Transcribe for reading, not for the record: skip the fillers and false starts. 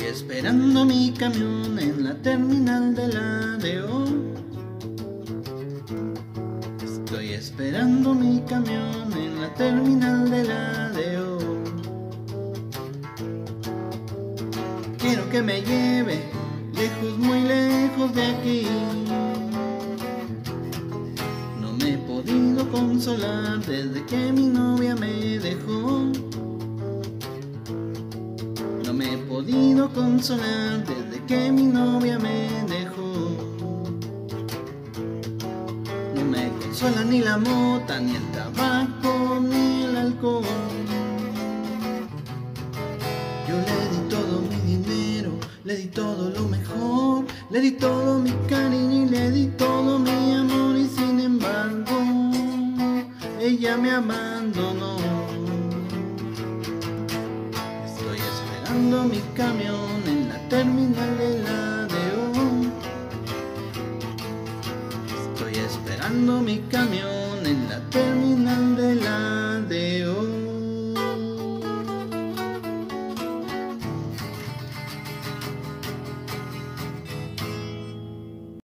esperando mi camión en la terminal de ADO. Estoy esperando mi camión en la terminal de ADO. Quiero que me lleve lejos, muy lejos de aquí. No me he podido consolar desde que mi novia me dejó. No me he podido consolar desde que mi novia me dejó. No me consuela ni la mota, ni el tabaco, ni el alcohol. Yo le di todo mi dinero, le di todo lo mejor, le di todo mi cariño y le di todo mi amor, y sin embargo ella me abandonó. Estoy esperando mi camión en la terminal de ADO. Estoy esperando mi camión en la terminal